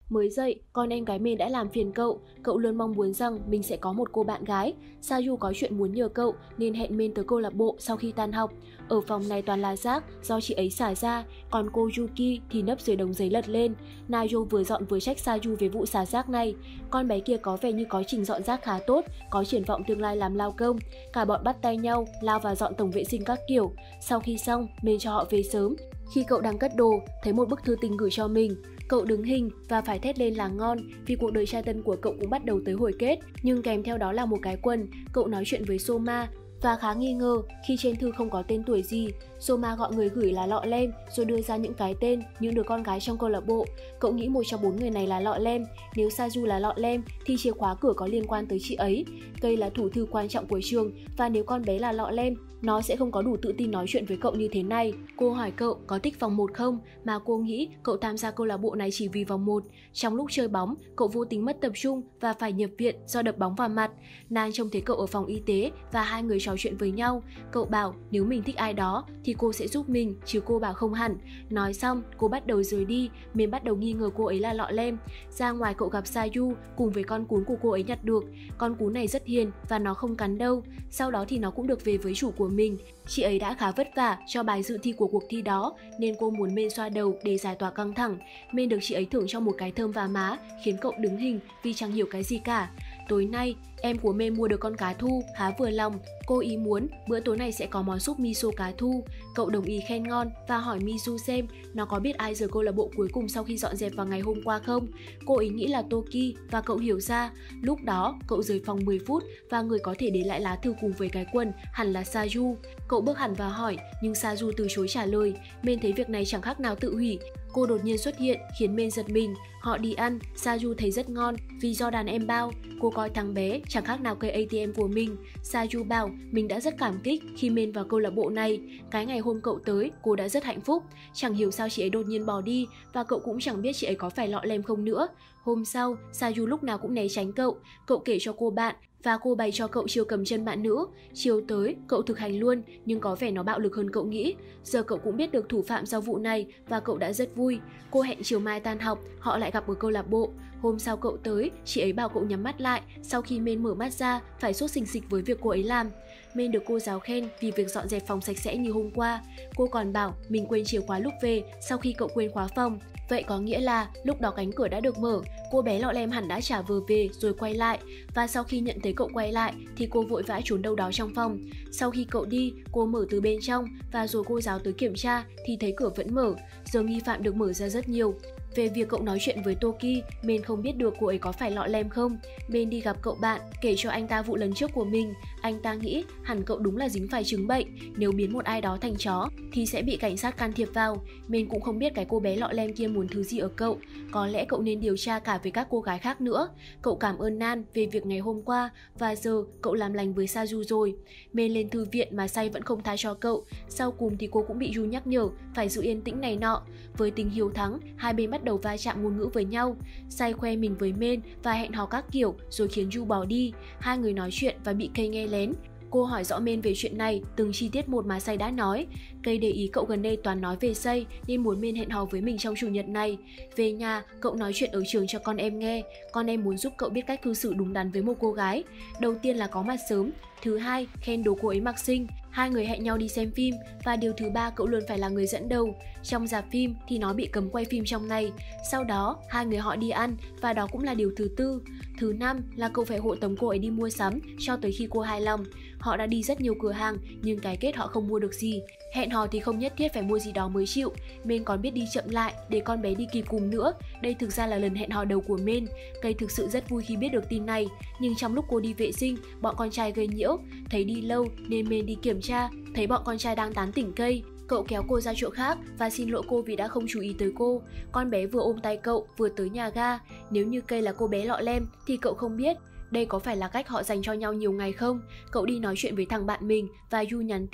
Mới dậy, con em gái mình đã làm phiền cậu luôn mong muốn rằng mình sẽ có một cô bạn gái. Saju có chuyện muốn nhờ cậu nên hẹn mình tới câu lạc bộ sau khi tan học. Ở phòng này toàn là rác do chị ấy xả ra, còn cô Yuki thì nấp dưới đống giấy lật lên. Najo vừa dọn vừa trách Saju về vụ xả rác này. Con bé kia có vẻ như có trình dọn rác khá tốt, có triển vọng tương lai làm lao công. Cả bọn bắt tay nhau, lao vào dọn tổng vệ sinh các kiểu. Sau khi xong, mình cho họ về sớm. Khi cậu đang cất đồ, thấy một bức thư tình gửi cho mình. Cậu đứng hình và phải thét lên là ngon vì cuộc đời trai tân của cậu cũng bắt đầu tới hồi kết. Nhưng kèm theo đó là một cái quần. Cậu nói chuyện với Soma và khá nghi ngờ khi trên thư không có tên tuổi gì. Soma gọi người gửi là Lọ Lem rồi đưa ra những cái tên những đứa con gái trong câu lạc bộ. Cậu nghĩ một trong 4 người này là Lọ Lem. Nếu Saju là Lọ Lem thì chìa khóa cửa có liên quan tới chị ấy. Cây là thủ thư quan trọng của trường và nếu con bé là Lọ Lem, nó sẽ không có đủ tự tin nói chuyện với cậu như thế này. Cô hỏi cậu có thích vòng 1 không, mà cô nghĩ cậu tham gia câu lạc bộ này chỉ vì vòng 1. Trong lúc chơi bóng, cậu vô tình mất tập trung và phải nhập viện do đập bóng vào mặt. Nan trông thấy cậu ở phòng y tế và hai người trò chuyện với nhau. Cậu bảo nếu mình thích ai đó thì cô sẽ giúp mình, chứ cô bảo không hẳn. Nói xong, cô bắt đầu rời đi, mình bắt đầu nghi ngờ cô ấy là Lọ Lem. Ra ngoài cậu gặp Sayu cùng với con cún của cô ấy nhặt được. Con cún này rất hiền và nó không cắn đâu. Sau đó thì nó cũng được về với chủ của mình. Chị ấy đã khá vất vả cho bài dự thi của cuộc thi đó nên cô muốn Men xoa đầu để giải tỏa căng thẳng. Men được chị ấy thưởng cho một cái thơm vào má khiến cậu đứng hình vì chẳng hiểu cái gì cả. Tối nay, em của Men mua được con cá thu khá vừa lòng. Cô ý muốn bữa tối này sẽ có món súp miso cá thu. Cậu đồng ý khen ngon và hỏi Mizu xem nó có biết ai rời câu lạc bộ cuối cùng sau khi dọn dẹp vào ngày hôm qua không. Cô ý nghĩ là Toki và cậu hiểu ra. Lúc đó, cậu rời phòng 10 phút và người có thể để lại lá thư cùng với cái quần hẳn là Saju. Cậu bước hẳn vào hỏi nhưng Saju từ chối trả lời. Men thấy việc này chẳng khác nào tự hủy. Cô đột nhiên xuất hiện khiến Men giật mình. Họ đi ăn, Saju thấy rất ngon vì do đàn em bao. Cô coi thằng bé chẳng khác nào cây ATM của mình. Saju bảo mình đã rất cảm kích khi Men vào câu lạc bộ này. Cái ngày hôm cậu tới, cô đã rất hạnh phúc. Chẳng hiểu sao chị ấy đột nhiên bỏ đi và cậu cũng chẳng biết chị ấy có phải Lọ Lem không nữa. Hôm sau, Saju lúc nào cũng né tránh cậu. Cậu kể cho cô bạn và cô bày cho cậu chiêu cầm chân bạn nữ. Chiều tới, cậu thực hành luôn nhưng có vẻ nó bạo lực hơn cậu nghĩ. Giờ cậu cũng biết được thủ phạm sau vụ này và cậu đã rất vui. Cô hẹn chiều mai tan học, họ lại gặp ở câu lạc bộ. Hôm sau cậu tới, chị ấy bảo cậu nhắm mắt lại. Sau khi Men mở mắt ra, phải sốt sình sịch với việc cô ấy làm. Men được cô giáo khen vì việc dọn dẹp phòng sạch sẽ như hôm qua. Cô còn bảo mình quên chìa khóa lúc về sau khi cậu quên khóa phòng. Vậy có nghĩa là lúc đó cánh cửa đã được mở, cô bé Lọ Lem hẳn đã trả vờ về rồi quay lại. Và sau khi nhận thấy cậu quay lại thì cô vội vã trốn đâu đó trong phòng. Sau khi cậu đi, cô mở từ bên trong và rồi cô giáo tới kiểm tra thì thấy cửa vẫn mở. Giờ nghi phạm được mở ra rất nhiều. Về việc cậu nói chuyện với Toki, Men không biết được cô ấy có phải Lọ Lem không. Men đi gặp cậu bạn, kể cho anh ta vụ lần trước của mình. Anh ta nghĩ hẳn cậu đúng là dính phải chứng bệnh. Nếu biến một ai đó thành chó thì sẽ bị cảnh sát can thiệp vào. Men cũng không biết cái cô bé Lọ Lem kia muốn thứ gì ở cậu. Có lẽ cậu nên điều tra cả với các cô gái khác nữa. Cậu cảm ơn Nan về việc ngày hôm qua và giờ cậu làm lành với Saju rồi. Men lên thư viện mà Say vẫn không tha cho cậu. Sau cùng thì cô cũng bị Yu nhắc nhở phải giữ yên tĩnh này nọ. Với tình hiếu thắng, hai bên bắt đầu va chạm ngôn ngữ với nhau. Say khoe mình với Men và hẹn hò các kiểu rồi khiến Yu bỏ đi. Hai người nói chuyện và bị Kay nghe lén. Cô hỏi rõ Men về chuyện này, từng chi tiết một mà Say đã nói. Kay để ý cậu gần đây toàn nói về Say nên muốn Men hẹn hò với mình trong chủ nhật này. Về nhà, cậu nói chuyện ở trường cho con em nghe. Con em muốn giúp cậu biết cách cư xử đúng đắn với một cô gái. Đầu tiên là có mặt sớm, thứ hai khen đồ cô ấy mặc xinh. Hai người hẹn nhau đi xem phim và điều thứ ba cậu luôn phải là người dẫn đầu. Trong rạp phim thì nó bị cấm quay phim trong ngày. Sau đó hai người họ đi ăn và đó cũng là điều thứ tư. Thứ năm là cậu phải hộ tống cô ấy đi mua sắm cho tới khi cô hài lòng. Họ đã đi rất nhiều cửa hàng nhưng cái kết họ không mua được gì. Hẹn hò thì không nhất thiết phải mua gì đó mới chịu. Men còn biết đi chậm lại để con bé đi kịp cùng nữa. Đây thực ra là lần hẹn hò đầu của Men. Cây thực sự rất vui khi biết được tin này. Nhưng trong lúc cô đi vệ sinh, bọn con trai gây nhiễu. Thấy đi lâu nên Men đi kiểm tra, thấy bọn con trai đang tán tỉnh Cây. Cậu kéo cô ra chỗ khác và xin lỗi cô vì đã không chú ý tới cô. Con bé vừa ôm tay cậu vừa tới nhà ga. Nếu như Cây là cô bé Lọ Lem thì cậu không biết. Đây có phải là cách họ dành cho nhau nhiều ngày không? Cậu đi nói chuyện với thằng bạn mình và Yu nhắn tin muốn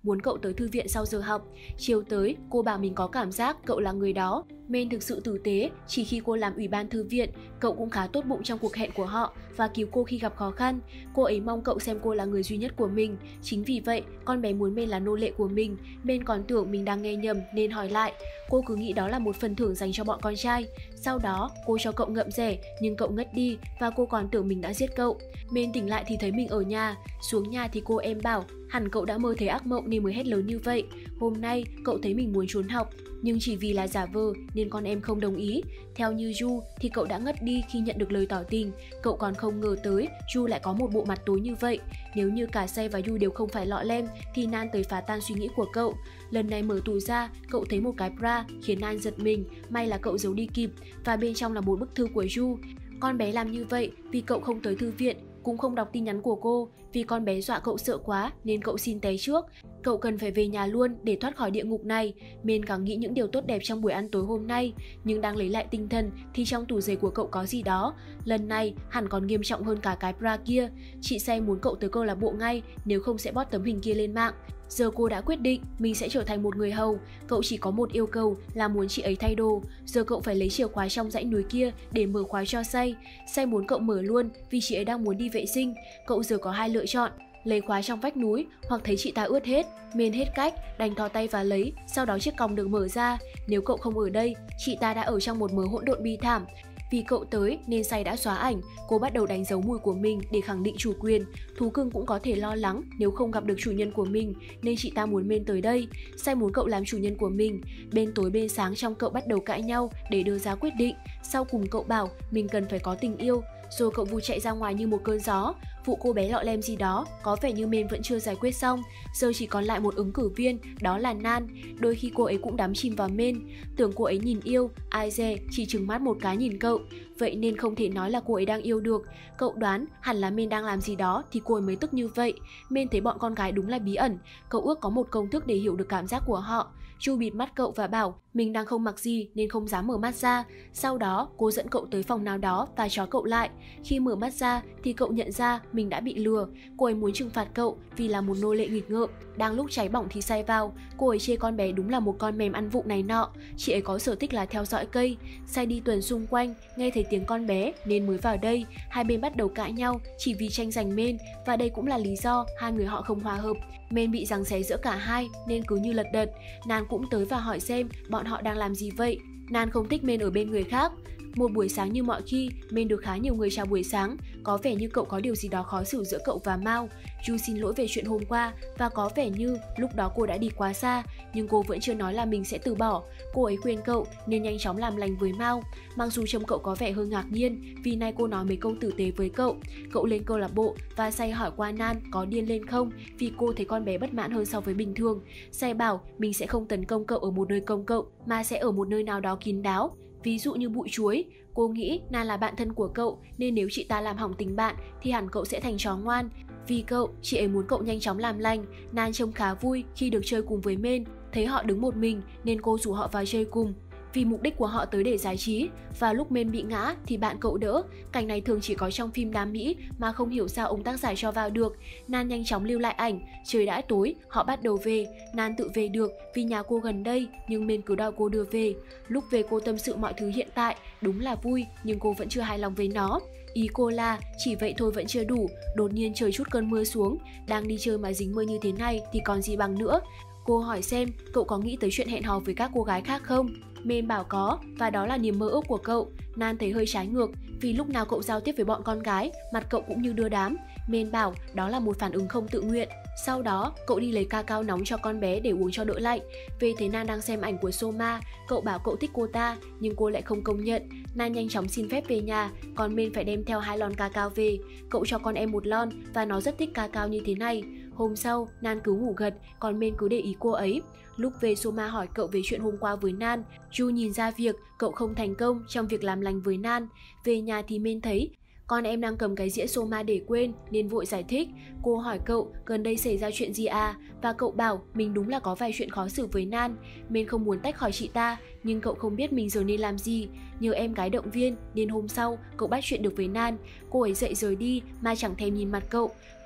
muốn cậu tới thư viện sau giờ học. Chiều tới, cô bảo mình có cảm giác cậu là người đó. Men thực sự tử tế, chỉ khi cô làm ủy ban thư viện, cậu cũng khá tốt bụng trong cuộc hẹn của họ và cứu cô khi gặp khó khăn. Cô ấy mong cậu xem cô là người duy nhất của mình. Chính vì vậy, con bé muốn Men là nô lệ của mình. Men còn tưởng mình đang nghe nhầm nên hỏi lại. Cô cứ nghĩ đó là một phần thưởng dành cho bọn con trai. Sau đó, cô cho cậu ngậm rẻ, nhưng cậu ngất đi và cô còn tưởng mình đã giết cậu. Men tỉnh lại thì thấy mình ở nhà. Xuống nhà thì cô em bảo hẳn cậu đã mơ thấy ác mộng nên mới hét lớn như vậy. Hôm nay, cậu thấy mình muốn trốn học, nhưng chỉ vì là giả vờ nên con em không đồng ý. Theo như Ju thì cậu đã ngất đi khi nhận được lời tỏ tình. Cậu còn không ngờ tới Ju lại có một bộ mặt tối như vậy. Nếu như cả Say và Ju đều không phải lọ lem thì Nan tới phá tan suy nghĩ của cậu. Lần này mở tủ ra, cậu thấy một cái bra khiến Nan giật mình. May là cậu giấu đi kịp và bên trong là một bức thư của Ju. Con bé làm như vậy vì cậu không tới thư viện, cũng không đọc tin nhắn của cô. Vì con bé dọa cậu sợ quá nên cậu xin té trước. Cậu cần phải về nhà luôn để thoát khỏi địa ngục này. Men càng nghĩ những điều tốt đẹp trong buổi ăn tối hôm nay, nhưng đang lấy lại tinh thần thì trong tủ giày của cậu có gì đó. Lần này hẳn còn nghiêm trọng hơn cả cái bra kia. Chị Say muốn cậu tới câu lạc bộ ngay, nếu không sẽ post tấm hình kia lên mạng. Giờ cô đã quyết định mình sẽ trở thành một người hầu. Cậu chỉ có một yêu cầu là muốn chị ấy thay đồ. Giờ cậu phải lấy chìa khóa trong dãy núi kia để mở khóa cho Say. Say muốn cậu mở luôn vì chị ấy đang muốn đi vệ sinh. Cậu giờ có hai lựa chọn: lấy khóa trong vách núi hoặc thấy chị ta ướt hết. Men hết cách, đành thò tay và lấy, sau đó chiếc còng được mở ra. Nếu cậu không ở đây, chị ta đã ở trong một mớ hỗn độn bi thảm. Vì cậu tới nên Say đã xóa ảnh. Cô bắt đầu đánh dấu mùi của mình để khẳng định chủ quyền. Thú cưng cũng có thể lo lắng nếu không gặp được chủ nhân của mình, nên chị ta muốn Men tới đây. Say muốn cậu làm chủ nhân của mình. Bên tối bên sáng trong cậu bắt đầu cãi nhau để đưa ra quyết định. Sau cùng cậu bảo mình cần phải có tình yêu. Rồi cậu vụt chạy ra ngoài như một cơn gió. Vụ cô bé lọ lem gì đó có vẻ như Men vẫn chưa giải quyết xong. Giờ chỉ còn lại một ứng cử viên, đó là Nan. Đôi khi cô ấy cũng đắm chìm vào Men. Tưởng cô ấy nhìn yêu, ai dè chỉ trừng mắt một cái nhìn cậu. Vậy nên không thể nói là cô ấy đang yêu được. Cậu đoán hẳn là Men đang làm gì đó thì cô ấy mới tức như vậy. Men thấy bọn con gái đúng là bí ẩn. Cậu ước có một công thức để hiểu được cảm giác của họ. Ju bịt mắt cậu và bảo mình đang không mặc gì nên không dám mở mắt ra. Sau đó cô dẫn cậu tới phòng nào đó và trói cậu lại. Khi mở mắt ra thì cậu nhận ra mình đã bị lừa. Cô ấy muốn trừng phạt cậu vì là một nô lệ nghịch ngợm. Đang lúc cháy bỏng thì Say vào. Cô ấy chê con bé đúng là một con mèm ăn vụng này nọ. Chị ấy có sở thích là theo dõi cây. Say đi tuần xung quanh, nghe thấy tiếng con bé nên mới vào đây. Hai bên bắt đầu cãi nhau chỉ vì tranh giành Men, và đây cũng là lý do hai người họ không hòa hợp. Men bị giằng xé giữa cả hai nên cứ như lật đật. Nan cũng tới và hỏi xem bọn họ đang làm gì vậy. Nan không thích Men ở bên người khác. Một buổi sáng như mọi khi, Men được khá nhiều người chào buổi sáng. Có vẻ như cậu có điều gì đó khó xử giữa cậu và Mao. Ju xin lỗi về chuyện hôm qua và có vẻ như lúc đó cô đã đi quá xa, nhưng cô vẫn chưa nói là mình sẽ từ bỏ. Cô ấy khuyên cậu nên nhanh chóng làm lành với Mao. Mặc dù trông cậu có vẻ hơi ngạc nhiên vì nay cô nói mấy câu tử tế với cậu. Cậu lên câu lạc bộ và Say hỏi qua Nan có điên lên không vì cô thấy con bé bất mãn hơn so với bình thường. Say bảo mình sẽ không tấn công cậu ở một nơi công cộng mà sẽ ở một nơi nào đó kín đáo, ví dụ như bụi chuối. Cô nghĩ Nan là bạn thân của cậu nên nếu chị ta làm hỏng tình bạn thì hẳn cậu sẽ thành chó ngoan. Vì cậu, chị ấy muốn cậu nhanh chóng làm lành. Nan trông khá vui khi được chơi cùng với Men. Thấy họ đứng một mình nên cô rủ họ vào chơi cùng. Vì mục đích của họ tới để giải trí. Và lúc Men bị ngã thì bạn cậu đỡ. Cảnh này thường chỉ có trong phim đám Mỹ mà không hiểu sao ông tác giả cho vào được. Nan nhanh chóng lưu lại ảnh. Trời đã tối, họ bắt đầu về. Nan tự về được vì nhà cô gần đây, nhưng Men cứ đòi cô đưa về. Lúc về cô tâm sự mọi thứ hiện tại. Đúng là vui, nhưng cô vẫn chưa hài lòng với nó. Ý cô là chỉ vậy thôi vẫn chưa đủ. Đột nhiên trời trút cơn mưa xuống. Đang đi chơi mà dính mưa như thế này thì còn gì bằng nữa. Cô hỏi xem cậu có nghĩ tới chuyện hẹn hò với các cô gái khác không? Men bảo có, và đó là niềm mơ ước của cậu. Nan thấy hơi trái ngược vì lúc nào cậu giao tiếp với bọn con gái, mặt cậu cũng như đưa đám. Men bảo đó là một phản ứng không tự nguyện. Sau đó, cậu đi lấy cacao nóng cho con bé để uống cho đỡ lạnh. Về thấy Nan đang xem ảnh của Soma, cậu bảo cậu thích cô ta, nhưng cô lại không công nhận. Nan nhanh chóng xin phép về nhà, còn Men phải đem theo 2 lon cacao về. Cậu cho con em 1 lon và nó rất thích cacao như thế này. Hôm sau, Nan cứ ngủ gật, còn Men cứ để ý cô ấy. Lúc về, Soma hỏi cậu về chuyện hôm qua với Nan. Ju nhìn ra việc cậu không thành công trong việc làm lành với Nan. Về nhà thì Men thấy con em đang cầm cái dĩa Soma để quên nên vội giải thích. Cô hỏi cậu gần đây xảy ra chuyện gì à, và cậu bảo mình đúng là có vài chuyện khó xử với Nan. Men không muốn tách khỏi chị ta, nhưng cậu không biết mình giờ nên làm gì. Nhờ em gái động viên nên hôm sau cậu bắt chuyện được với Nan. Cô ấy dậy rời đi mà chẳng thèm nhìn mặt cậu.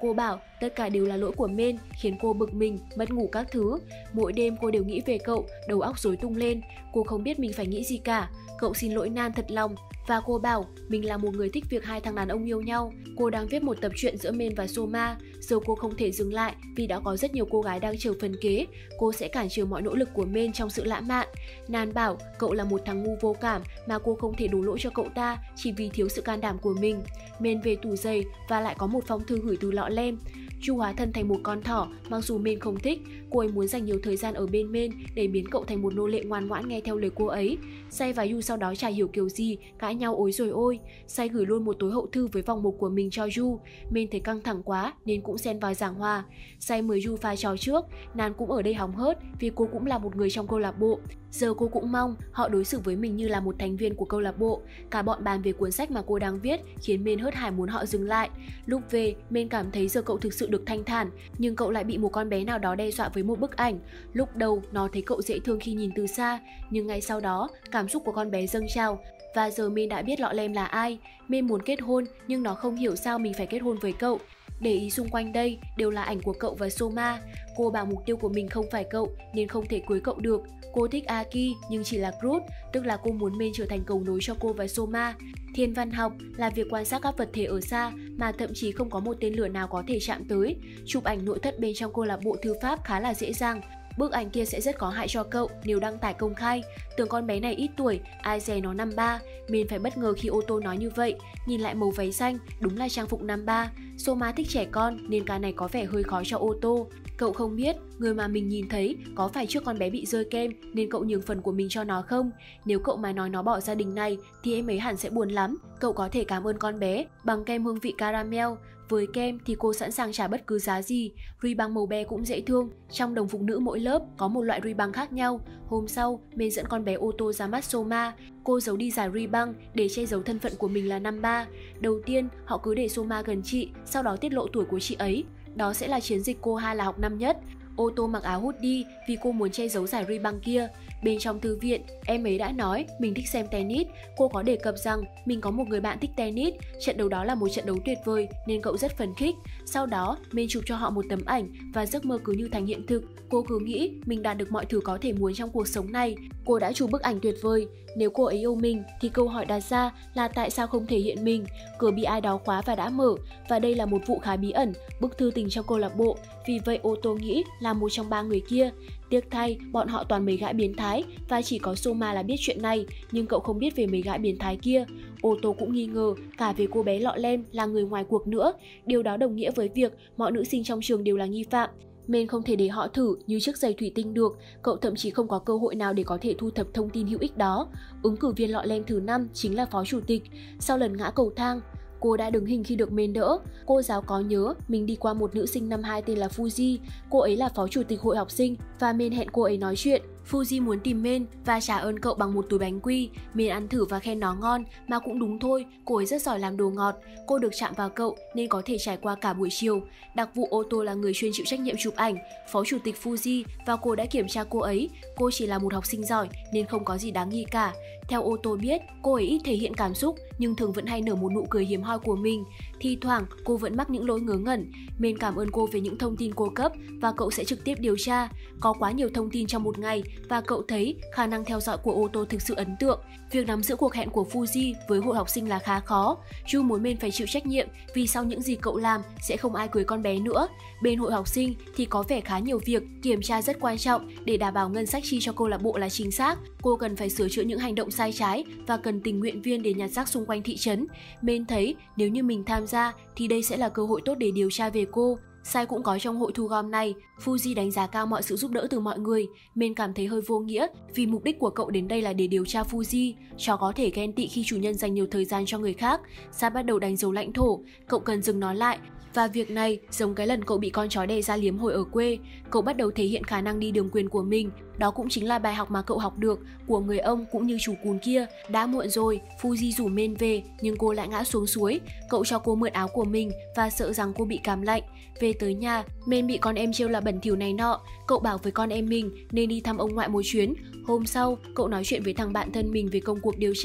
Cô bảo tất cả đều là lỗi của Men, khiến cô bực mình, mất ngủ các thứ. Mỗi đêm cô đều nghĩ về cậu, đầu óc rối tung lên. Cô không biết mình phải nghĩ gì cả. Cậu xin lỗi Nan thật lòng. Và cô bảo mình là một người thích việc hai thằng đàn ông yêu nhau. Cô đang viết một tập truyện giữa Men và Soma. Giờ cô không thể dừng lại vì đã có rất nhiều cô gái đang chờ phần kế. Cô sẽ cản trở mọi nỗ lực của Men trong sự lãng mạn. Nan bảo cậu là một thằng ngu vô cảm mà cô không thể đổ lỗi cho cậu ta chỉ vì thiếu sự can đảm của mình. Men về tủ giày và lại có một phong thư gửi từ lọ lem. Chu hóa thân thành một con thỏ, mặc dù Men không thích, cô ấy muốn dành nhiều thời gian ở bên Men để biến cậu thành một nô lệ ngoan ngoãn nghe theo lời cô ấy. Say và Yu sau đó chả hiểu kiểu gì, cãi nhau ối rồi ôi. Say gửi luôn một tối hậu thư với vòng mộc của mình cho Yu. Men thấy căng thẳng quá nên cũng xen vào giảng hòa. Say mời Yu pha trò trước, Nan cũng ở đây hóng hớt vì cô cũng là một người trong câu lạc bộ. Giờ cô cũng mong họ đối xử với mình như là một thành viên của câu lạc bộ. Cả bọn bàn về cuốn sách mà cô đang viết khiến Men hớt hải muốn họ dừng lại. Lúc về, Men cảm thấy giờ cậu thực sự được thanh thản, nhưng cậu lại bị một con bé nào đó đe dọa với một bức ảnh. Lúc đầu nó thấy cậu dễ thương khi nhìn từ xa, nhưng ngay sau đó cảm xúc của con bé dâng trào. Và giờ Men đã biết lọ lem là ai. Men muốn kết hôn nhưng nó không hiểu sao mình phải kết hôn với cậu. Để ý xung quanh đây đều là ảnh của cậu và Soma. Cô bảo mục tiêu của mình không phải cậu nên không thể cưới cậu được. Cô thích Aki nhưng chỉ là Groot, tức là cô muốn Men trở thành cầu nối cho cô và Soma. Thiên văn học là việc quan sát các vật thể ở xa mà thậm chí không có một tên lửa nào có thể chạm tới. Chụp ảnh nội thất bên trong câu lạc bộ thư pháp khá là dễ dàng. Bức ảnh kia sẽ rất có hại cho cậu nếu đăng tải công khai. Tưởng con bé này ít tuổi, ai dè nó năm ba. Men phải bất ngờ khi ô tô nói như vậy. Nhìn lại màu váy xanh, đúng là trang phục năm ba. Soma thích trẻ con nên cái này có vẻ hơi khó cho ô tô. Cậu không biết người mà mình nhìn thấy có phải trước con bé bị rơi kem nên cậu nhường phần của mình cho nó không. Nếu cậu mà nói nó bỏ gia đình này thì em ấy hẳn sẽ buồn lắm. Cậu có thể cảm ơn con bé bằng kem hương vị caramel. Với kem thì cô sẵn sàng trả bất cứ giá gì. Ruy băng màu be cũng dễ thương. Trong đồng phục nữ mỗi lớp có một loại ruy băng khác nhau. Hôm sau, Men dẫn con bé ô tô ra mắt Soma. Cô giấu đi giải ruy băng để che giấu thân phận của mình là năm ba. Đầu tiên, họ cứ để Soma gần chị, sau đó tiết lộ tuổi của chị ấy. Đó sẽ là chiến dịch cô hai là học năm nhất. Ô tô mặc áo hút đi vì cô muốn che giấu giải ruy băng kia. Bên trong thư viện, em ấy đã nói mình thích xem tennis. Cô có đề cập rằng mình có một người bạn thích tennis. Trận đấu đó là một trận đấu tuyệt vời nên cậu rất phấn khích. Sau đó, Men chụp cho họ một tấm ảnh và giấc mơ cứ như thành hiện thực. Cô cứ nghĩ mình đạt được mọi thứ có thể muốn trong cuộc sống này. Cô đã chụp bức ảnh tuyệt vời. Nếu cô ấy yêu mình thì câu hỏi đặt ra là tại sao không thể hiện mình. Cửa bị ai đó khóa và đã mở. Và đây là một vụ khá bí ẩn, bức thư tình trong câu lạc bộ. Vì vậy ô tô nghĩ là một trong ba người kia. Tiếc thay, bọn họ toàn mấy gã biến thái và chỉ có Soma là biết chuyện này, nhưng cậu không biết về mấy gã biến thái kia. Ô tô cũng nghi ngờ cả về cô bé lọ lem là người ngoài cuộc nữa. Điều đó đồng nghĩa với việc mọi nữ sinh trong trường đều là nghi phạm. Men không thể để họ thử như chiếc giày thủy tinh được, cậu thậm chí không có cơ hội nào để có thể thu thập thông tin hữu ích đó. Ứng cử viên lọ lem thứ 5 chính là phó chủ tịch. Sau lần ngã cầu thang, cô đã đứng hình khi được Men đỡ. Cô giáo có nhớ mình đi qua một nữ sinh năm 2 tên là Fuji. Cô ấy là phó chủ tịch hội học sinh và Men hẹn cô ấy nói chuyện. Fuji muốn tìm Men và trả ơn cậu bằng một túi bánh quy. Men ăn thử và khen nó ngon, mà cũng đúng thôi, cô ấy rất giỏi làm đồ ngọt. Cô được chạm vào cậu nên có thể trải qua cả buổi chiều. Đặc vụ ô tô là người chuyên chịu trách nhiệm chụp ảnh, phó chủ tịch Fuji, và cô đã kiểm tra cô ấy. Cô chỉ là một học sinh giỏi nên không có gì đáng nghi cả. Theo ô tô biết, cô ấy ít thể hiện cảm xúc nhưng thường vẫn hay nở một nụ cười hiếm hoi của mình. Thi thoảng cô vẫn mắc những lỗi ngớ ngẩn. Men cảm ơn cô về những thông tin cô cấp và cậu sẽ trực tiếp điều tra. Có quá nhiều thông tin trong một ngày và cậu thấy khả năng theo dõi của ô tô thực sự ấn tượng. Việc nắm giữ cuộc hẹn của Fuji với hội học sinh là khá khó. Ju muốn Men phải chịu trách nhiệm vì sau những gì cậu làm sẽ không ai cưới con bé nữa. Bên hội học sinh thì có vẻ khá nhiều việc, kiểm tra rất quan trọng để đảm bảo ngân sách chi cho câu lạc bộ là chính xác. Cô cần phải sửa chữa những hành động sai trái và cần tình nguyện viên để nhặt rác xung quanh thị trấn. Men thấy nếu như mình tham gia thì đây sẽ là cơ hội tốt để điều tra về cô. Sai cũng có trong hội thu gom này. Fuji đánh giá cao mọi sự giúp đỡ từ mọi người. Men cảm thấy hơi vô nghĩa vì mục đích của cậu đến đây là để điều tra Fuji. Chó có thể ghen tị khi chủ nhân dành nhiều thời gian cho người khác. Sa bắt đầu đánh dấu lãnh thổ. Cậu cần dừng nó lại. Và việc này giống cái lần cậu bị con chó đè ra liếm hồi ở quê. Cậu bắt đầu thể hiện khả năng đi đường quyền của mình. Đó cũng chính là bài học mà cậu học được của người ông cũng như chủ cún kia. Đã muộn rồi, Fuji rủ Men về nhưng cô lại ngã xuống suối. Cậu cho cô mượn áo của mình và sợ rằng cô bị cảm lạnh. Về tới nhà, Men bị con em trêu là bẩn thỉu này nọ. Cậu bảo với con em mình nên đi thăm ông ngoại một chuyến. Hôm sau, cậu nói chuyện với thằng bạn thân mình về công cuộc điều tra.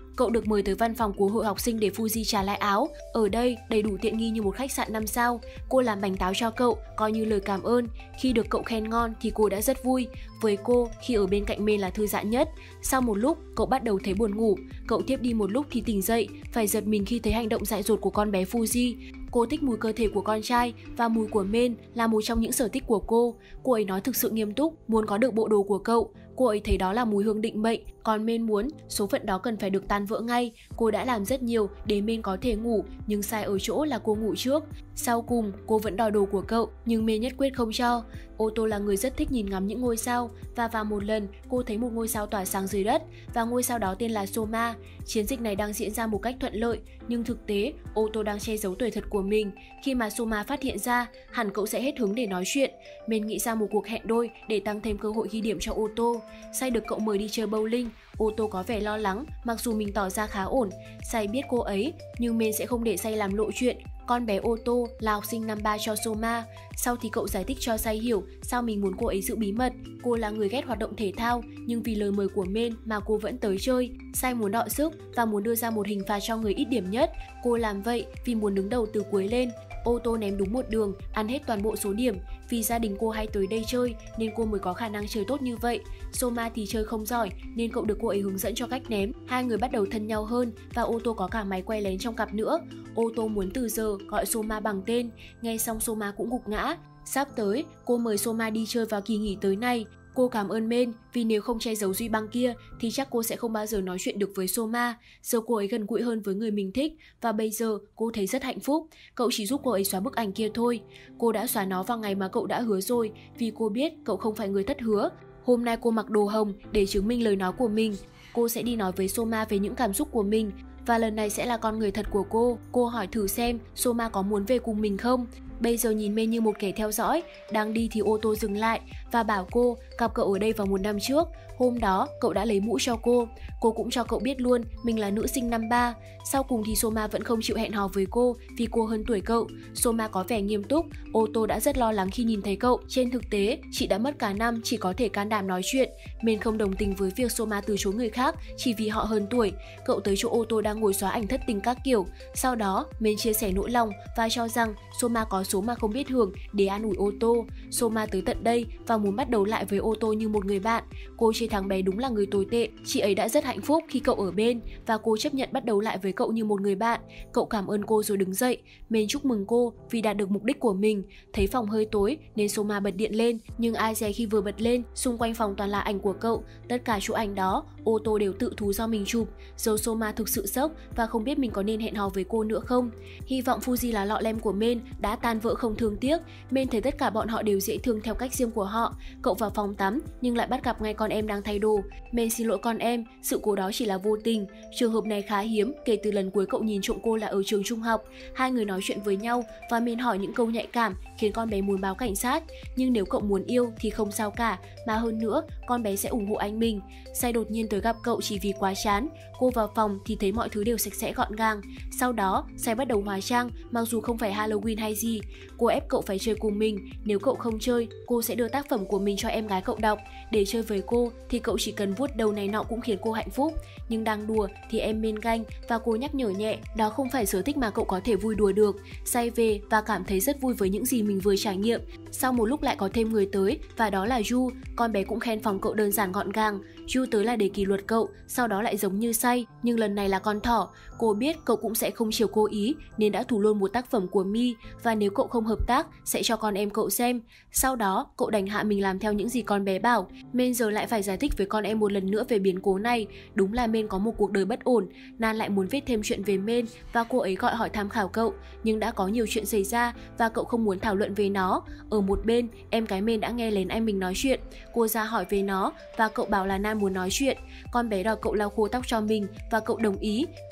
cậu được mời tới văn phòng của hội học sinh để Fuji trả lại áo. Ở đây đầy đủ tiện nghi như một khách sạn 5 sao. Cô làm bánh táo cho cậu, coi như lời cảm ơn. Khi được cậu khen ngon thì cô đã rất vui. Với cô, khi ở bên cạnh Men là thư giãn nhất. Sau một lúc, cậu bắt đầu thấy buồn ngủ. Cậu thiếp đi một lúc thì tỉnh dậy, phải giật mình khi thấy hành động dại dột của con bé Fuji. Cô thích mùi cơ thể của con trai và mùi của Men là một trong những sở thích của cô. Cô ấy nói thực sự nghiêm túc, muốn có được bộ đồ của cậu. Cô ấy thấy đó là mùi hương định mệnh, còn Men muốn số phận đó cần phải được tan vỡ ngay. Cô đã làm rất nhiều để Men có thể ngủ, nhưng sai ở chỗ là cô ngủ trước. Sau cùng, cô vẫn đòi đồ của cậu, nhưng Men nhất quyết không cho. Otto là người rất thích nhìn ngắm những ngôi sao, và vào một lần, cô thấy một ngôi sao tỏa sáng dưới đất, và ngôi sao đó tên là Soma. Chiến dịch này đang diễn ra một cách thuận lợi, nhưng thực tế, Otto đang che giấu tuổi thật của mình. Khi mà Soma phát hiện ra, hẳn cậu sẽ hết hứng để nói chuyện. Men nghĩ ra một cuộc hẹn đôi để tăng thêm cơ hội ghi điểm cho Otto. Sai được cậu mời đi chơi bowling. Otto có vẻ lo lắng, mặc dù mình tỏ ra khá ổn. Sai biết cô ấy, nhưng Men sẽ không để Sai làm lộ chuyện. Con bé Otto là học sinh năm 3 cho Soma. Sau thì cậu giải thích cho Sai hiểu sao mình muốn cô ấy giữ bí mật. Cô là người ghét hoạt động thể thao, nhưng vì lời mời của Men mà cô vẫn tới chơi. Sai muốn đọ sức và muốn đưa ra một hình phạt cho người ít điểm nhất. Cô làm vậy vì muốn đứng đầu từ cuối lên. Otto ném đúng một đường, ăn hết toàn bộ số điểm. Vì gia đình cô hay tới đây chơi nên cô mới có khả năng chơi tốt như vậy. Soma thì chơi không giỏi nên cậu được cô ấy hướng dẫn cho cách ném. Hai người bắt đầu thân nhau hơn và Otto có cả máy quay lén trong cặp nữa. Otto muốn từ giờ gọi Soma bằng tên. Nghe xong Soma cũng gục ngã. Sắp tới, cô mời Soma đi chơi vào kỳ nghỉ tới này. Cô cảm ơn Men vì nếu không che giấu Duy Băng kia thì chắc cô sẽ không bao giờ nói chuyện được với Soma. Giờ cô ấy gần gũi hơn với người mình thích và bây giờ cô thấy rất hạnh phúc. Cậu chỉ giúp cô ấy xóa bức ảnh kia thôi. Cô đã xóa nó vào ngày mà cậu đã hứa rồi vì cô biết cậu không phải người thất hứa. Hôm nay cô mặc đồ hồng để chứng minh lời nói của mình. Cô sẽ đi nói với Soma về những cảm xúc của mình và lần này sẽ là con người thật của cô. Cô hỏi thử xem Soma có muốn về cùng mình không. Bây giờ nhìn Men như một kẻ theo dõi. Đang đi thì Otto dừng lại và bảo cô gặp cậu ở đây vào 1 năm trước. Hôm đó cậu đã lấy mũ cho cô. Cô cũng cho cậu biết luôn mình là nữ sinh năm 3. Sau cùng thì Soma vẫn không chịu hẹn hò với cô vì cô hơn tuổi cậu. Soma có vẻ nghiêm túc. Otto đã rất lo lắng khi nhìn thấy cậu. Trên thực tế, chị đã mất cả năm chỉ có thể can đảm nói chuyện. Men không đồng tình với việc Soma từ chối người khác chỉ vì họ hơn tuổi. Cậu tới chỗ Otto đang ngồi xóa ảnh thất tình các kiểu. Sau đó, Men chia sẻ nỗi lòng và cho rằng Soma có số mà không biết hưởng để an ủi Otto. Soma tới tận đây và muốn bắt đầu lại với Otto như một người bạn. Cô chê thằng bé đúng là người tồi tệ. Chị ấy đã rất hạnh phúc khi cậu ở bên và cô chấp nhận bắt đầu lại với cậu như một người bạn. Cậu cảm ơn cô rồi đứng dậy. Men chúc mừng cô vì đạt được mục đích của mình. Thấy phòng hơi tối nên Soma bật điện lên, nhưng ai dè khi vừa bật lên, xung quanh phòng toàn là ảnh của cậu. Tất cả chỗ ảnh đó, Otto đều tự thú do mình chụp. Giờ Soma thực sự sốc và không biết mình có nên hẹn hò với cô nữa không. Hy vọng Fuji là lọ lem của Men đã tan vỡ không thương tiếc. Men thấy tất cả bọn họ đều dễ thương theo cách riêng của họ. Cậu vào phòng tắm nhưng lại bắt gặp ngay con em đang thay đồ. Men xin lỗi con em, sự cố đó chỉ là vô tình. Trường hợp này khá hiếm kể từ lần cuối cậu nhìn trộm cô là ở trường trung học. Hai người nói chuyện với nhau và Men hỏi những câu nhạy cảm khiến con bé muốn báo cảnh sát. Nhưng nếu cậu muốn yêu thì không sao cả, mà hơn nữa con bé sẽ ủng hộ anh mình. Sai đột nhiên tới gặp cậu chỉ vì quá chán. Cô vào phòng thì thấy mọi thứ đều sạch sẽ gọn gàng. Sau đó Sai bắt đầu hóa trang mặc dù không phải Halloween hay gì. Cô ép cậu phải chơi cùng mình. Nếu cậu không chơi, cô sẽ đưa tác phẩm của mình cho em gái cậu đọc. Để chơi với cô thì cậu chỉ cần vuốt đầu này nọ cũng khiến cô hạnh phúc. Nhưng đang đùa thì em Men ganh và cô nhắc nhở nhẹ đó không phải sở thích mà cậu có thể vui đùa được. Sai về và cảm thấy rất vui với những gì mình vừa trải nghiệm. Sau một lúc lại có thêm người tới và đó là Yu. Con bé cũng khen phòng cậu đơn giản gọn gàng. Yu tới là để kỷ luật cậu, sau đó lại giống như Sai, nhưng lần này là con thỏ. Cô biết cậu cũng sẽ không chiều cô ý nên đã thủ luôn một tác phẩm của Mi và nếu cậu không hợp tác sẽ cho con em cậu xem. Sau đó cậu đành hạ mình làm theo những gì con bé bảo. Men giờ lại phải giải thích với con em một lần nữa về biến cố này. Đúng là Men có một cuộc đời bất ổn. Nan lại muốn viết thêm chuyện về Men và cô ấy gọi hỏi tham khảo cậu, nhưng đã có nhiều chuyện xảy ra và cậu không muốn thảo luận về nó. Ở một bên, em gái Men đã nghe lén anh mình nói chuyện. Cô ra hỏi về nó và cậu bảo là Nan muốn nói chuyện. Con bé đòi cậu lau khô tóc cho mình và cậu đồng ý.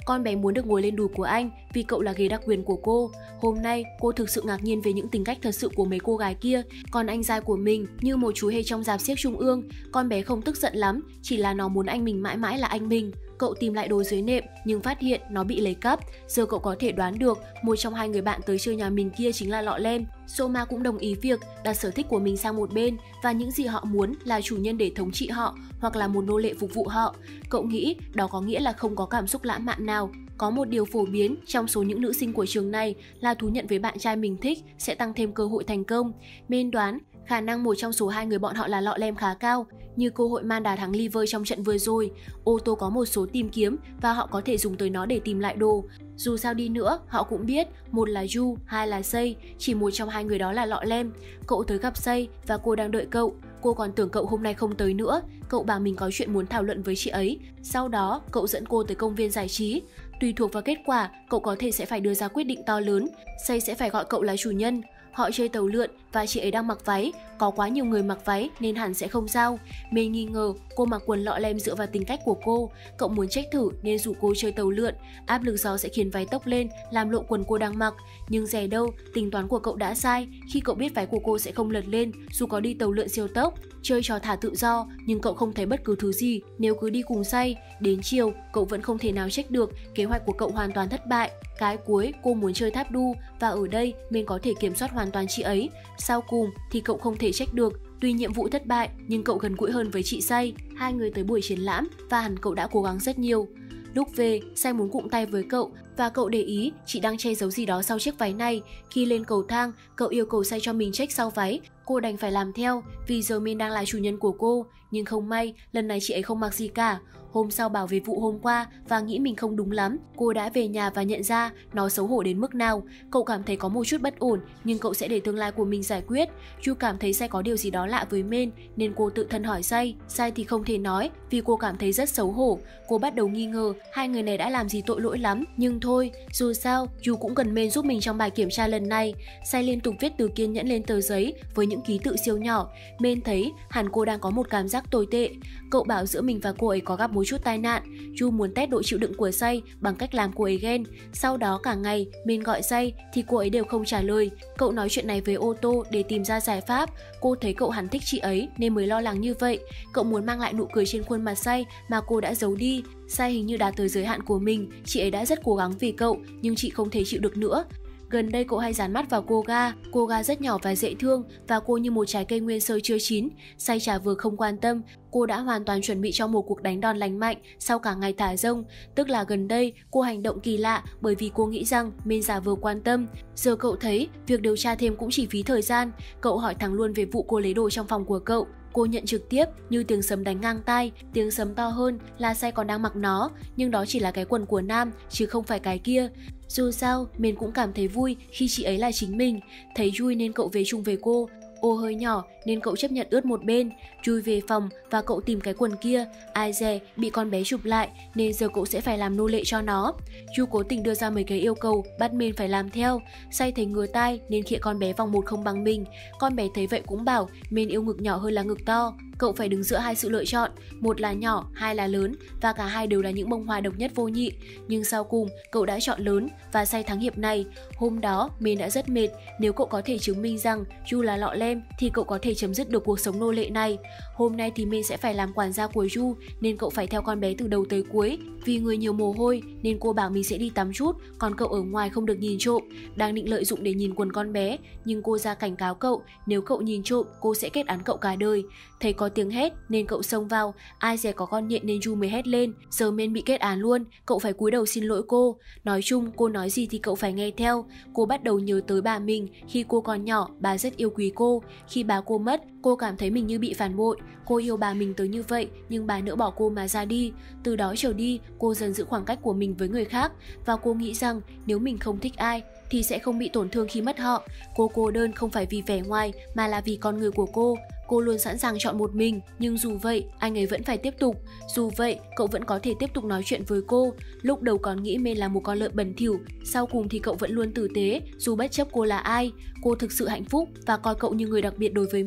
Con bé muốn được ngồi lên đùi của anh vì cậu là ghế đặc quyền của cô. Hôm nay cô thực sự ngạc nhiên về những tính cách thật sự của mấy cô gái kia. Còn anh trai của mình như một chú hề trong rạp xiếc trung ương. Con bé không tức giận lắm, chỉ là nó muốn anh mình mãi mãi là anh mình. Cậu tìm lại đồ dưới nệm nhưng phát hiện nó bị lấy cắp. Giờ cậu có thể đoán được một trong hai người bạn tới chơi nhà mình kia chính là Lọ Lem. Soma cũng đồng ý việc đặt sở thích của mình sang một bên và những gì họ muốn là chủ nhân để thống trị họ hoặc là một nô lệ phục vụ họ. Cậu nghĩ đó có nghĩa là không có cảm xúc lãng mạn nào. Có một điều phổ biến trong số những nữ sinh của trường này là thú nhận với bạn trai mình thích sẽ tăng thêm cơ hội thành công. Мен đoán khả năng một trong số hai người bọn họ là Lọ Lem khá cao, như cơ hội Man đá thắng Liver trong trận vừa rồi. Ô tô có một số tìm kiếm và họ có thể dùng tới nó để tìm lại đồ. Dù sao đi nữa, họ cũng biết một là Yu, hai là Sei, chỉ một trong hai người đó là Lọ Lem. Cậu tới gặp Sei và cô đang đợi cậu. Cô còn tưởng cậu hôm nay không tới nữa. Cậu bảo mình có chuyện muốn thảo luận với chị ấy. Sau đó, cậu dẫn cô tới công viên giải trí. Tùy thuộc vào kết quả, cậu có thể sẽ phải đưa ra quyết định to lớn. Sei sẽ phải gọi cậu là chủ nhân. Họ chơi tàu lượn và chị ấy đang mặc váy. Có quá nhiều người mặc váy nên hẳn sẽ không sao. Men nghi ngờ cô mặc quần Lọ Lem dựa vào tính cách của cô. Cậu muốn check thử nên rủ cô chơi tàu lượn. Áp lực gió sẽ khiến váy tốc lên, làm lộ quần cô đang mặc. Nhưng dè đâu, tính toán của cậu đã sai khi cậu biết váy của cô sẽ không lật lên dù có đi tàu lượn siêu tốc. Chơi trò thả tự do nhưng cậu không thấy bất cứ thứ gì nếu cứ đi cùng Say. Đến chiều, cậu vẫn không thể nào check được, kế hoạch của cậu hoàn toàn thất bại. Cái cuối, cô muốn chơi tháp đu và ở đây Men có thể kiểm soát hoàn toàn chị ấy. Sau cùng thì cậu không thể check được. Tuy nhiệm vụ thất bại nhưng cậu gần gũi hơn với chị Say. Hai người tới buổi triển lãm và hẳn cậu đã cố gắng rất nhiều. Lúc về, Say muốn cụm tay với cậu và cậu để ý chị đang che giấu gì đó sau chiếc váy này. Khi lên cầu thang, cậu yêu cầu Say cho mình check sau váy. Cô đành phải làm theo vì giờ Men đang là chủ nhân của cô. Nhưng không may, lần này chị ấy không mặc gì cả. Hôm sau bảo về vụ hôm qua và nghĩ mình không đúng lắm. Cô đã về nhà và nhận ra nó xấu hổ đến mức nào. Cậu cảm thấy có một chút bất ổn nhưng cậu sẽ để tương lai của mình giải quyết. Yu cảm thấy Say có điều gì đó lạ với Men nên cô tự thân hỏi Say. Say thì không thể nói vì cô cảm thấy rất xấu hổ. Cô bắt đầu nghi ngờ hai người này đã làm gì tội lỗi lắm. Nhưng thôi, dù sao Yu cũng cần Men giúp mình trong bài kiểm tra lần này. Say liên tục viết từ kiên nhẫn lên tờ giấy với những ký tự siêu nhỏ. Men thấy hẳn cô đang có một cảm giác tồi tệ. Cậu bảo giữa mình và cô ấy có gặp một chút tai nạn. Yu muốn test độ chịu đựng của Say bằng cách làm cô ấy ghen. Sau đó cả ngày Men gọi Say thì cô ấy đều không trả lời. Cậu nói chuyện này với ô tô để tìm ra giải pháp. Cô thấy cậu hẳn thích chị ấy nên mới lo lắng như vậy. Cậu muốn mang lại nụ cười trên khuôn mặt Say mà cô đã giấu đi. Say hình như đạt tới giới hạn của mình. Chị ấy đã rất cố gắng vì cậu nhưng chị không thể chịu được nữa. Gần đây cậu hay dán mắt vào cô ga rất nhỏ và dễ thương và cô như một trái cây nguyên sơ chưa chín. Say chả vừa không quan tâm, cô đã hoàn toàn chuẩn bị cho một cuộc đánh đòn lành mạnh sau cả ngày thả rông. Tức là gần đây cô hành động kỳ lạ bởi vì cô nghĩ rằng Men giả vờ quan tâm. Giờ cậu thấy việc điều tra thêm cũng chỉ phí thời gian. Cậu hỏi thẳng luôn về vụ cô lấy đồ trong phòng của cậu. Cô nhận trực tiếp như tiếng sấm đánh ngang tai. Tiếng sấm to hơn là Say còn đang mặc nó, nhưng đó chỉ là cái quần của nam chứ không phải cái kia. Dù sao, Men cũng cảm thấy vui khi chị ấy là chính mình. Thấy vui nên cậu về chung với cô. Ô hơi nhỏ nên cậu chấp nhận ướt một bên. Chui về phòng và cậu tìm cái quần kia. Ai dè bị con bé chụp lại nên giờ cậu sẽ phải làm nô lệ cho nó. Chu cố tình đưa ra mấy cái yêu cầu bắt Men phải làm theo. Say thấy ngứa tai nên khịa con bé vòng một không bằng mình. Con bé thấy vậy cũng bảo Men yêu ngực nhỏ hơn là ngực to. Cậu phải đứng giữa hai sự lựa chọn, một là nhỏ, hai là lớn và cả hai đều là những bông hoa độc nhất vô nhị. Nhưng sau cùng, cậu đã chọn lớn và Say thắng hiệp này. Hôm đó, Men đã rất mệt. Nếu cậu có thể chứng minh rằng Yu là Lọ Lem thì cậu có thể chấm dứt được cuộc sống nô lệ này. Hôm nay thì Men sẽ phải làm quản gia của Yu nên cậu phải theo con bé từ đầu tới cuối. Vì người nhiều mồ hôi nên cô bảo mình sẽ đi tắm chút, còn cậu ở ngoài không được nhìn trộm. Đang định lợi dụng để nhìn quần con bé, nhưng cô ra cảnh cáo cậu nếu cậu nhìn trộm cô sẽ kết án cậu cả đời. Thấy có tiếng hét nên cậu xông vào. Ai dè có con nhện nên Yu mới hét lên. Giờ Men bị kết án luôn. Cậu phải cúi đầu xin lỗi cô. Nói chung cô nói gì thì cậu phải nghe theo. Cô bắt đầu nhớ tới bà mình. Khi cô còn nhỏ bà rất yêu quý cô. Khi bà cô mất cô cảm thấy mình như bị phản bội. Cô yêu bà mình tới như vậy nhưng bà nỡ bỏ cô mà ra đi. Từ đó trở đi cô dần giữ khoảng cách của mình với người khác. Và cô nghĩ rằng nếu mình không thích ai thì sẽ không bị tổn thương khi mất họ. Cô cô đơn không phải vì vẻ ngoài mà là vì con người của cô. Cô luôn sẵn sàng chọn một mình, nhưng dù vậy, anh ấy vẫn phải tiếp tục. Dù vậy, cậu vẫn có thể tiếp tục nói chuyện với cô. Lúc đầu còn nghĩ Men là một con lợn bẩn thỉu, sau cùng thì cậu vẫn luôn tử tế, dù bất chấp cô là ai. Cô thực sự hạnh phúc và coi cậu như người đặc biệt đối với mình.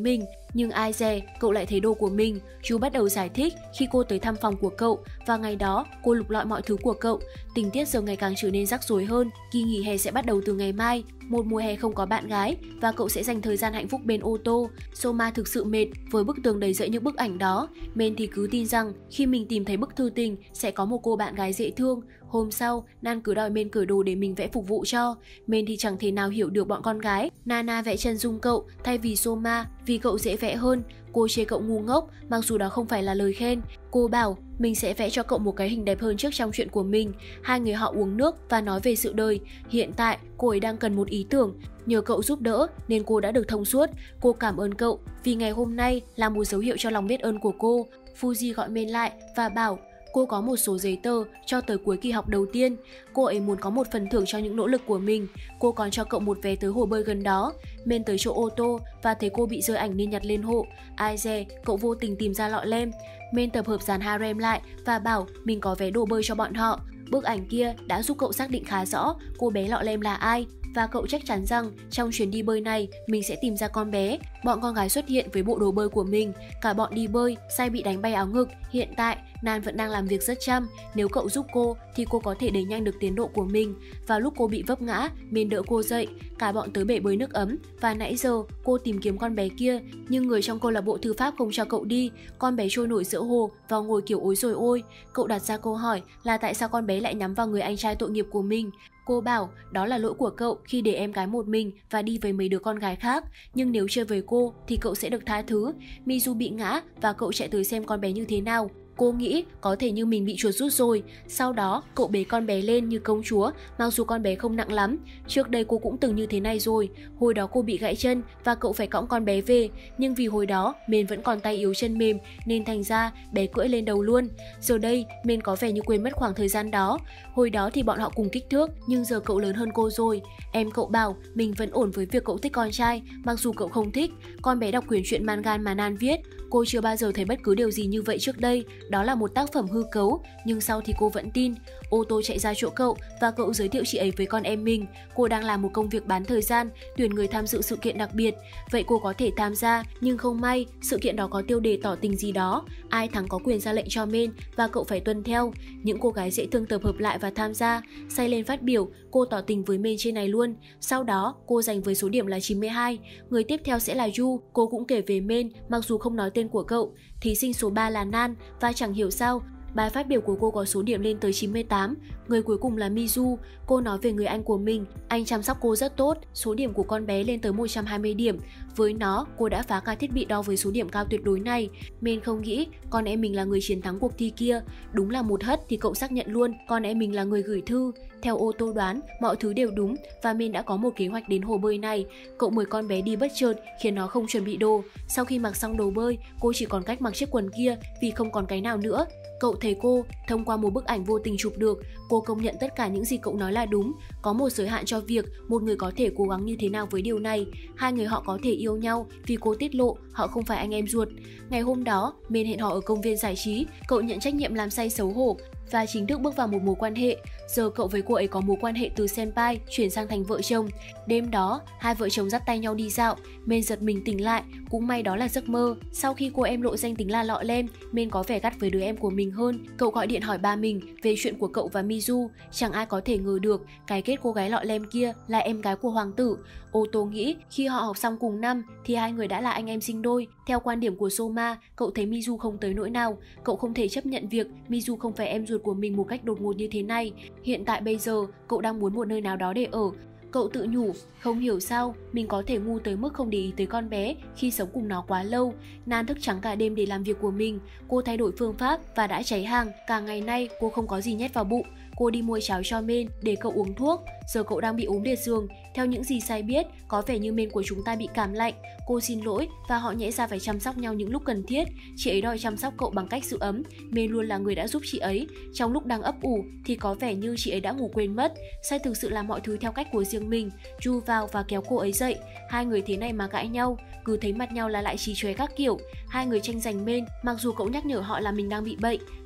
Nhưng ai dè, cậu lại thấy đồ của mình. Ju bắt đầu giải thích khi cô tới thăm phòng của cậu và ngày đó cô lục lọi mọi thứ của cậu. Tình tiết giờ ngày càng trở nên rắc rối hơn. Kỳ nghỉ hè sẽ bắt đầu từ ngày mai, một mùa hè không có bạn gái và cậu sẽ dành thời gian hạnh phúc bên ô tô. Soma thực sự mệt với bức tường đầy rẫy những bức ảnh đó. Men thì cứ tin rằng khi mình tìm thấy bức thư tình sẽ có một cô bạn gái dễ thương. Hôm sau, Nan cứ đòi Men cởi đồ để mình vẽ phục vụ cho. Men thì chẳng thể nào hiểu được bọn con gái. Nana vẽ chân dung cậu thay vì Soma vì cậu dễ vẽ hơn. Cô chê cậu ngu ngốc, mặc dù đó không phải là lời khen. Cô bảo mình sẽ vẽ cho cậu một cái hình đẹp hơn trước trong chuyện của mình. Hai người họ uống nước và nói về sự đời. Hiện tại, cô ấy đang cần một ý tưởng. Nhờ cậu giúp đỡ nên cô đã được thông suốt. Cô cảm ơn cậu vì ngày hôm nay là một dấu hiệu cho lòng biết ơn của cô. Fuji gọi Men lại và bảo cô có một số giấy tờ cho tới cuối kỳ học đầu tiên. Cô ấy muốn có một phần thưởng cho những nỗ lực của mình. Cô còn cho cậu một vé tới hồ bơi gần đó. Men tới chỗ ô tô và thấy cô bị rơi ảnh nên nhặt lên hộ. Ai dè, cậu vô tình tìm ra lọ lem. Men tập hợp dàn harem lại và bảo mình có vé đồ bơi cho bọn họ. Bức ảnh kia đã giúp cậu xác định khá rõ cô bé lọ lem là ai. Và cậu chắc chắn rằng trong chuyến đi bơi này mình sẽ tìm ra con bé. Bọn con gái xuất hiện với bộ đồ bơi của mình. Cả bọn đi bơi, Sai bị đánh bay áo ngực. Hiện tại, Nan vẫn đang làm việc rất chăm. Nếu cậu giúp cô thì cô có thể đẩy nhanh được tiến độ của mình. Vào lúc cô bị vấp ngã, Men đỡ cô dậy. Cả bọn tới bể bơi nước ấm. Và nãy giờ cô tìm kiếm con bé kia, nhưng người trong câu lạc bộ thư pháp không cho cậu đi. Con bé trôi nổi giữa hồ và ngồi kiểu ối rồi ôi. Cậu đặt ra câu hỏi là tại sao con bé lại nhắm vào người anh trai tội nghiệp của mình. Cô bảo đó là lỗi của cậu khi để em gái một mình và đi với mấy đứa con gái khác. Nhưng nếu chơi với cô thì cậu sẽ được tha thứ. Mizu bị ngã và cậu chạy tới xem con bé như thế nào. Cô nghĩ có thể như mình bị chuột rút rồi. Sau đó cậu bế con bé lên như công chúa, mặc dù con bé không nặng lắm. Trước đây cô cũng từng như thế này rồi. Hồi đó cô bị gãy chân và cậu phải cõng con bé về. Nhưng vì hồi đó Men vẫn còn tay yếu chân mềm nên thành ra bé cưỡi lên đầu luôn. Giờ đây Men có vẻ như quên mất khoảng thời gian đó. Hồi đó thì bọn họ cùng kích thước, nhưng giờ cậu lớn hơn cô rồi. Em cậu bảo mình vẫn ổn với việc cậu thích con trai, mặc dù cậu không thích. Con bé đọc quyển truyện mangan mà Nan viết. Cô chưa bao giờ thấy bất cứ điều gì như vậy trước đây. Đó là một tác phẩm hư cấu, nhưng sau thì cô vẫn tin. Ô tô chạy ra chỗ cậu và cậu giới thiệu chị ấy với con em mình. Cô đang làm một công việc bán thời gian, tuyển người tham dự sự kiện đặc biệt. Vậy cô có thể tham gia, nhưng không may, sự kiện đó có tiêu đề tỏ tình gì đó. Ai thắng có quyền ra lệnh cho Men và cậu phải tuân theo. Những cô gái dễ thương tập hợp lại và tham gia. Say lên phát biểu, cô tỏ tình với Men trên này luôn. Sau đó, cô giành với số điểm là 92. Người tiếp theo sẽ là Yu, cô cũng kể về Men, mặc dù không nói tên của cậu. Thí sinh số 3 là Nan, và chẳng hiểu sao, bài phát biểu của cô có số điểm lên tới 98. Người cuối cùng là Mizu, cô nói về người anh của mình. Anh chăm sóc cô rất tốt, số điểm của con bé lên tới 120 điểm. Với nó, cô đã phá cả thiết bị đo với số điểm cao tuyệt đối này. Men không nghĩ con em mình là người chiến thắng cuộc thi kia. Đúng là một hất thì cậu xác nhận luôn con em mình là người gửi thư. Theo ô tô đoán, mọi thứ đều đúng và Men đã có một kế hoạch đến hồ bơi này. Cậu mời con bé đi bất chợt khiến nó không chuẩn bị đồ. Sau khi mặc xong đồ bơi, cô chỉ còn cách mặc chiếc quần kia vì không còn cái nào nữa. Cậu thấy cô, thông qua một bức ảnh vô tình chụp được, cô công nhận tất cả những gì cậu nói là đúng. Có một giới hạn cho việc một người có thể cố gắng như thế nào với điều này. Hai người họ có thể yêu nhau vì cô tiết lộ họ không phải anh em ruột. Ngày hôm đó, Men hẹn họ ở công viên giải trí. Cậu nhận trách nhiệm làm Say xấu hổ và chính thức bước vào một mối quan hệ. Giờ cậu với cô ấy có mối quan hệ từ senpai chuyển sang thành vợ chồng. Đêm đó, hai vợ chồng dắt tay nhau đi dạo. Men giật mình tỉnh lại, cũng may đó là giấc mơ. Sau khi cô em lộ danh tính là Lọ Lem, Men có vẻ gắt với đứa em của mình hơn. Cậu gọi điện hỏi ba mình về chuyện của cậu và Mizu. Chẳng ai có thể ngờ được cái kết cô gái Lọ Lem kia là em gái của hoàng tử. Ô tô nghĩ khi họ học xong cùng năm thì hai người đã là anh em sinh đôi. Theo quan điểm của Soma, cậu thấy Mizu không tới nỗi nào. Cậu không thể chấp nhận việc Mizu không phải em ruột của mình một cách đột ngột như thế này. Hiện tại bây giờ, cậu đang muốn một nơi nào đó để ở. Cậu tự nhủ, không hiểu sao mình có thể ngu tới mức không để ý tới con bé khi sống cùng nó quá lâu. Nan thức trắng cả đêm để làm việc của mình. Cô thay đổi phương pháp và đã cháy hàng. Cả ngày nay cô không có gì nhét vào bụng. Cô đi mua cháo cho Men để cậu uống thuốc. Giờ cậu đang bị ốm liệt giường. Theo những gì Sai biết, có vẻ như Men của chúng ta bị cảm lạnh. Cô xin lỗi và họ nhẽ ra phải chăm sóc nhau những lúc cần thiết. Chị ấy đòi chăm sóc cậu bằng cách giữ ấm. Men luôn là người đã giúp chị ấy. Trong lúc đang ấp ủ thì có vẻ như chị ấy đã ngủ quên mất. Sai thực sự làm mọi thứ theo cách của riêng mình. Ju vào và kéo cô ấy dậy. Hai người thế này mà cãi nhau, cứ thấy mặt nhau là lại chí chóe các kiểu. Hai người tranh giành Men, mặc dù cậu nhắc nhở họ là mình đang bị bệnh.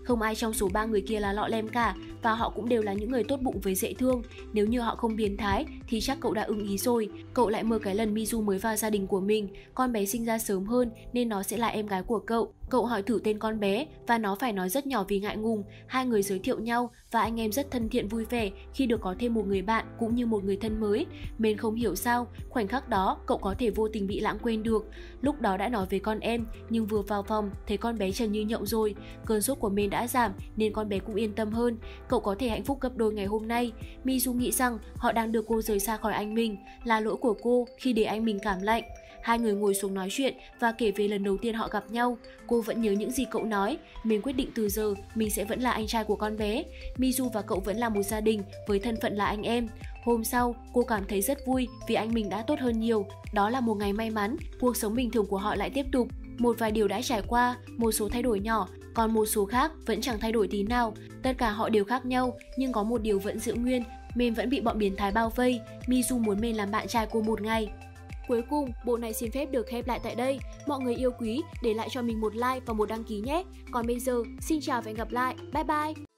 Không ai trong số 3 người kia là lọ lem cả, và họ cũng đều là những người tốt bụng với dễ thương. Nếu như họ không biến thái thì chắc cậu đã ưng ý rồi. Cậu lại mơ cái lần Mizu mới vào gia đình của mình, con bé sinh ra sớm hơn nên nó sẽ là em gái của cậu. Cậu hỏi thử tên con bé và nó phải nói rất nhỏ vì ngại ngùng. Hai người giới thiệu nhau và anh em rất thân thiện vui vẻ khi được có thêm một người bạn cũng như một người thân mới. Mình không hiểu sao, khoảnh khắc đó cậu có thể vô tình bị lãng quên được. Lúc đó đã nói với con em, nhưng vừa vào phòng thấy con bé trần như nhộng rồi. Cơn sốt của mình đã giảm nên con bé cũng yên tâm hơn. Cậu có thể hạnh phúc gấp đôi ngày hôm nay. Mizu nghĩ rằng họ đang đưa cô rời xa khỏi anh mình, là lỗi của cô khi để anh mình cảm lạnh. Hai người ngồi xuống nói chuyện và kể về lần đầu tiên họ gặp nhau. Cô vẫn nhớ những gì cậu nói. Mình quyết định từ giờ mình sẽ vẫn là anh trai của con bé. Mizu và cậu vẫn là một gia đình với thân phận là anh em. Hôm sau, cô cảm thấy rất vui vì anh mình đã tốt hơn nhiều. Đó là một ngày may mắn, cuộc sống bình thường của họ lại tiếp tục. Một vài điều đã trải qua, một số thay đổi nhỏ, còn một số khác vẫn chẳng thay đổi tí nào. Tất cả họ đều khác nhau, nhưng có một điều vẫn giữ nguyên. Mình vẫn bị bọn biến thái bao vây. Mizu muốn mình làm bạn trai cô một ngày. Cuối cùng, bộ này xin phép được khép lại tại đây. Mọi người yêu quý, để lại cho mình một like và một đăng ký nhé. Còn bây giờ, xin chào và hẹn gặp lại. Bye bye!